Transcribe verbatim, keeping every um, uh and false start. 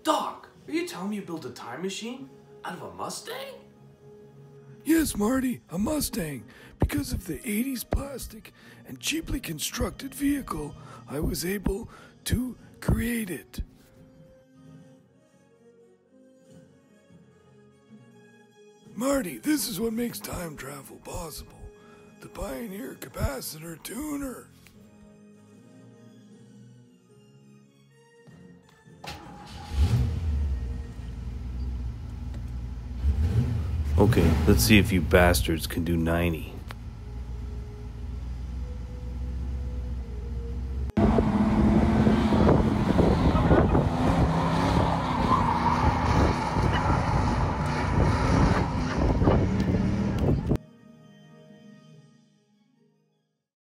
Doc, are you telling me you built a time machine out of a Mustang? Yes, Marty, a Mustang. Because of the eighties plastic and cheaply constructed vehicle, I was able to create it. Marty, this is what makes time travel possible. The Pioneer Capacitor Tuner. Okay, let's see if you bastards can do ninety.